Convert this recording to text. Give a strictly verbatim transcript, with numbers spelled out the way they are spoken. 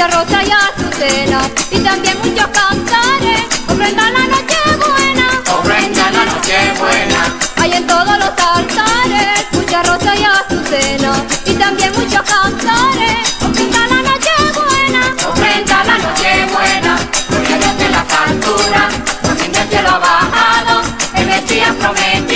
mucha rosa y azucena, y también muchos cantares, ofrenda la noche buena, ofrenda la noche buena. hay en todos los altares, mucha rosa y azucena, y también muchos cantares, ofrenda la noche buena, ofrenda la noche buena. Gloria a Dios de la factura, por fin del cielo ha bajado, el Mesías prometido.